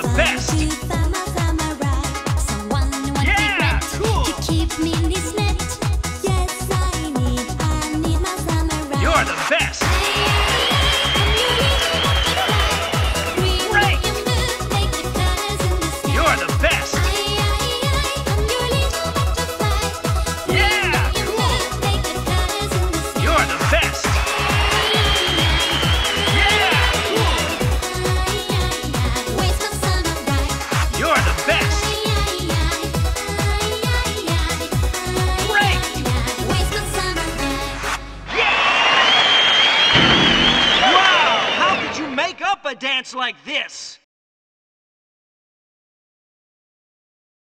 the best. Yeah, cool. You're the best. Great. You're the best. Yeah, cool. You're the best. Yeah, cool. You're the best. Great. Yeah. Wow, how could you make up a dance like this?